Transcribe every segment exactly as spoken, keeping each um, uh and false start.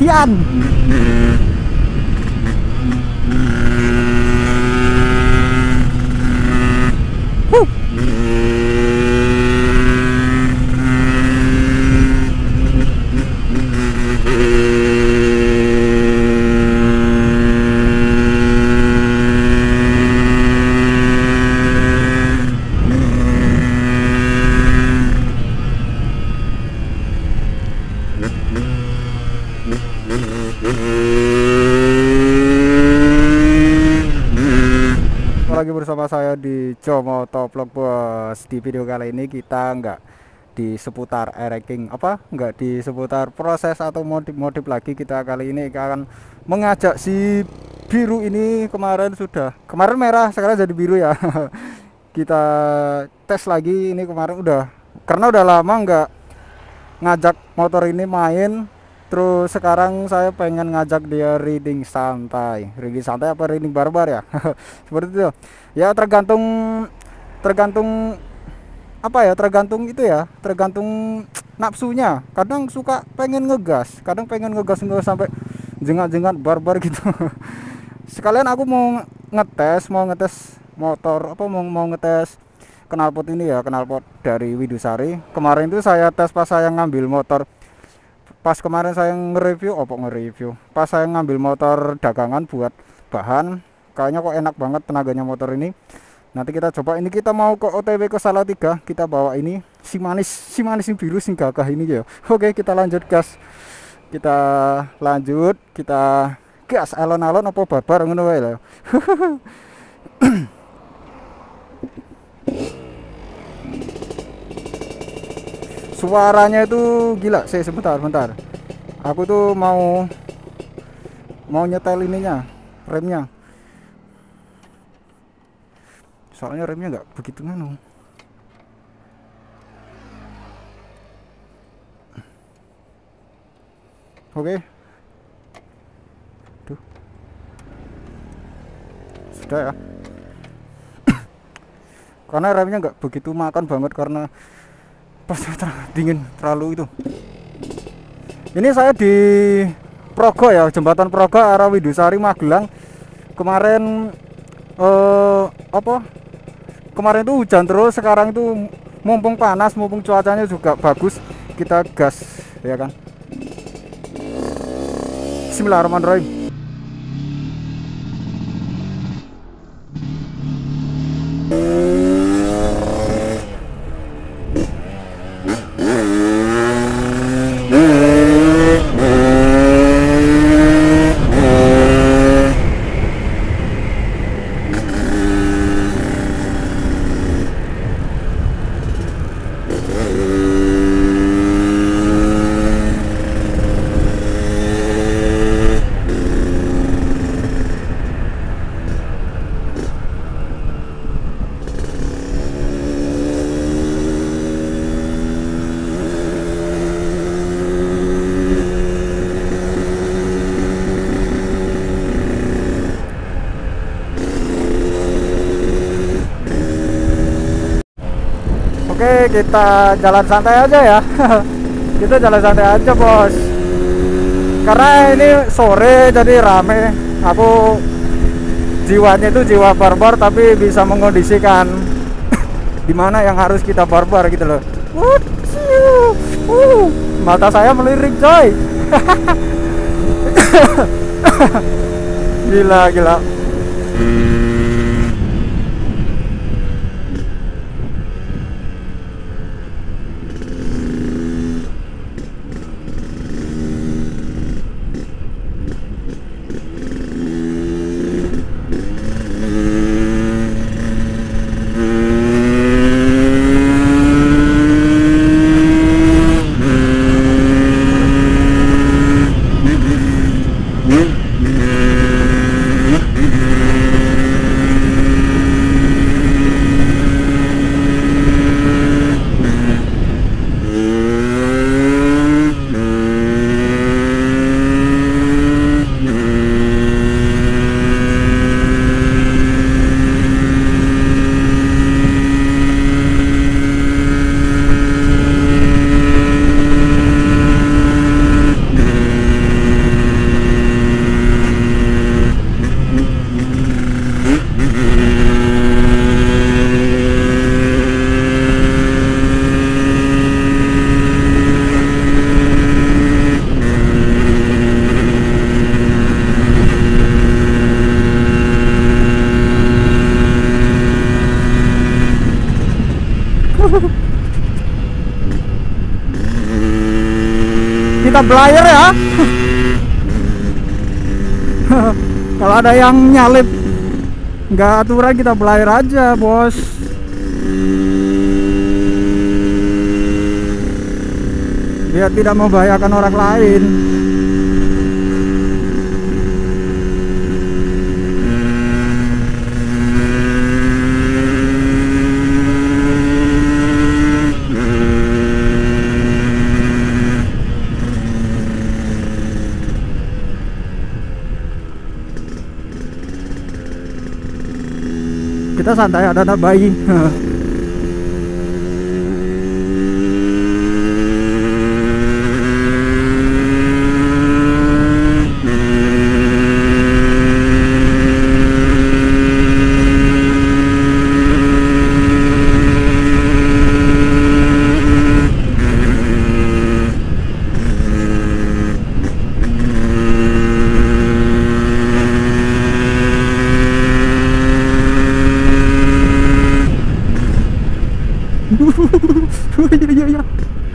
kejadian. Huh. Lagi bersama saya di Jomotovlog bos. Di video kali ini kita nggak di seputar ereking apa nggak di seputar proses atau modif-modif lagi. Kita kali ini akan mengajak si biru ini, kemarin sudah kemarin merah sekarang jadi biru ya. Kita tes lagi ini, kemarin udah karena udah lama nggak ngajak motor ini main. Terus sekarang saya pengen ngajak dia riding santai. Riding santai apa riding barbar ya? Seperti itu. Ya tergantung tergantung apa ya? Tergantung itu ya, tergantung nafsunya. Kadang suka pengen ngegas, kadang pengen ngegas ngegas sampai jengat-jengat barbar gitu. Sekalian aku mau ngetes, mau ngetes motor apa mau mau ngetes knalpot ini ya, knalpot dari Widusari. Kemarin itu saya tes pas saya ngambil motor. Pas kemarin saya nge-review, apa nge-review? Pas saya ngambil motor dagangan buat bahan, kayaknya kok enak banget tenaganya motor ini. Nanti kita coba, ini kita mau ke O T W ke Salatiga, kita bawa ini si manis, si manis yang biru sing gagah ini ya. Oke, kita lanjut gas. Kita lanjut, kita gas alon-alon apa barbar ngono wae lho. Suaranya itu gila sih. Sebentar bentar aku tuh mau mau nyetel ininya, remnya, soalnya remnya nggak begitu nganu. Oke, tuh sudah ya. Karena remnya nggak begitu makan banget karena pas dingin terlalu itu. Ini saya di Progo ya, jembatan Progo arah Widusari Magelang. Kemarin eh, apa kemarin tuh hujan terus, sekarang itu mumpung panas, mumpung cuacanya juga bagus, kita gas ya kan. Bismillahirrahmanirrahim. Oke, kita jalan santai aja ya. Kita jalan santai aja bos, karena ini sore jadi rame. Aku jiwanya itu jiwa barbar, tapi bisa mengondisikan dimana yang harus kita barbar gitu loh. Uh, mata saya melirik coy. Gila gila. Kita belayer ya. Kalau ada yang nyalip nggak aturan, kita belayer aja bos. Biar tidak membahayakan orang lain. Kita santai, ada anak bayi. Iya iya.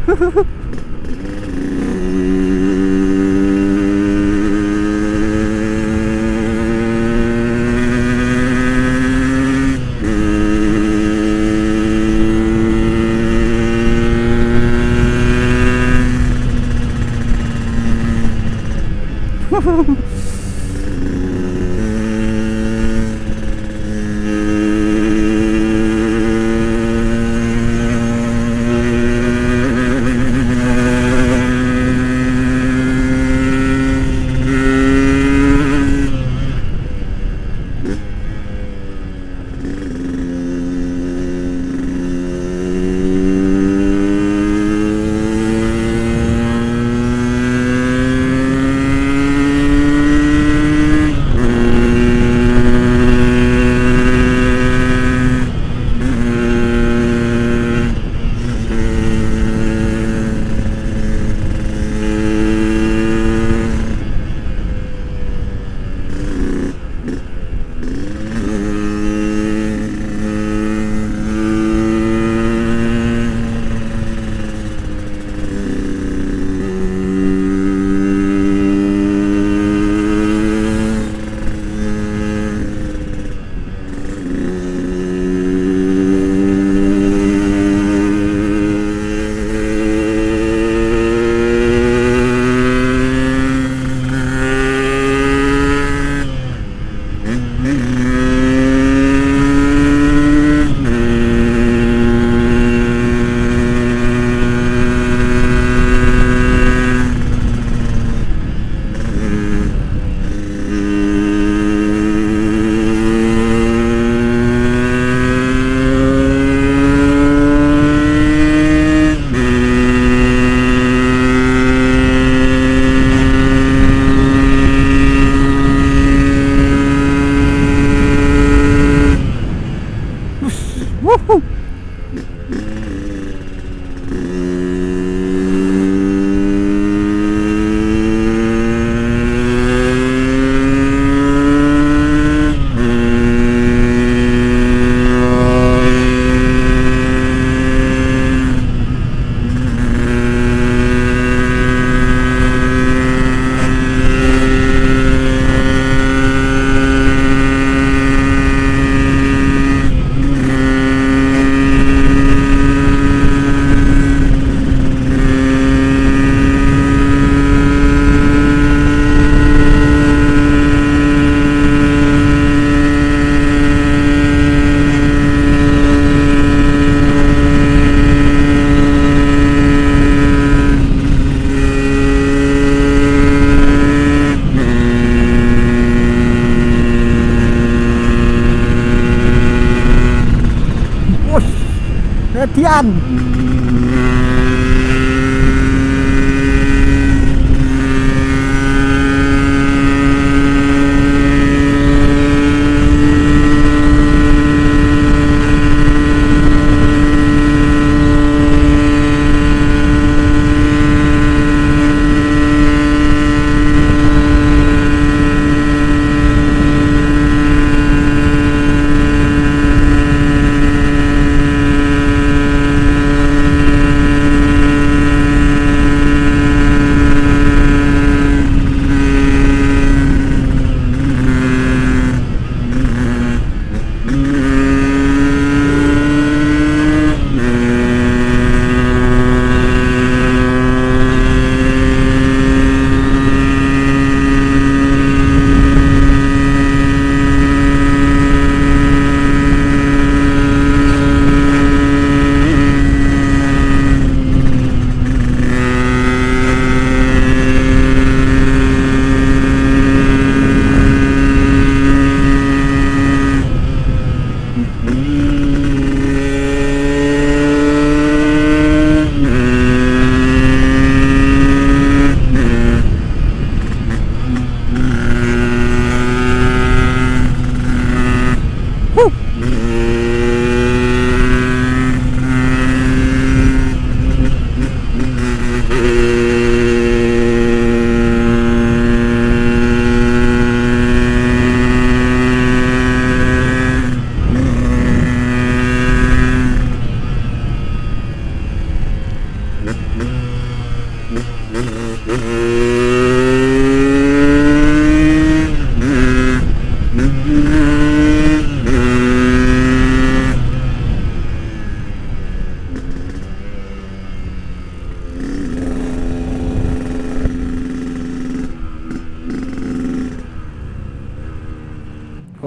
Median.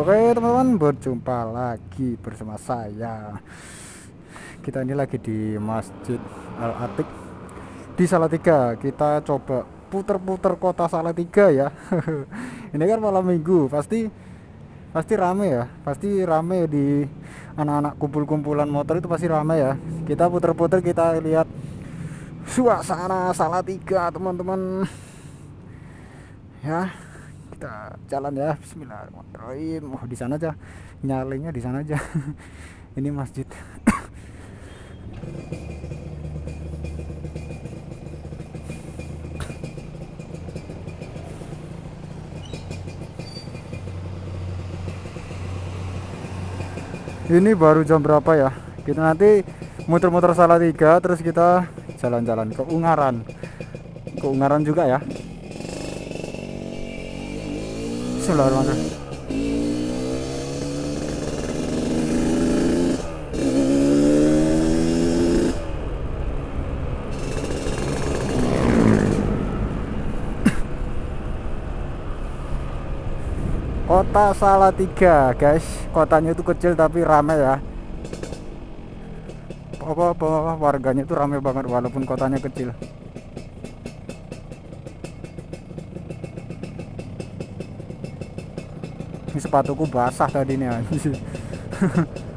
Oke teman-teman, berjumpa lagi bersama saya. Kita ini lagi di Masjid Al Atiq di Salatiga. Kita coba puter-puter kota Salatiga ya. Ini kan malam minggu, pasti pasti rame ya, pasti rame di anak-anak kumpul-kumpulan motor itu pasti rame ya. Kita puter-puter, kita lihat suasana Salatiga teman-teman ya. Kita jalan ya, bismillahirrahmanirrahim. Oh, di sana aja nyalingnya, di sana aja. Ini masjid. Ini baru jam berapa ya? Kita nanti muter-muter Salatiga, terus kita jalan-jalan ke Ungaran. Ke Ungaran juga ya. Bismillahirrahmanirrahim. Kota Salatiga guys, kotanya itu kecil tapi ramai ya. Apa-apa warganya itu ramai banget walaupun kotanya kecil. Ini sepatuku basah tadi nih anjir.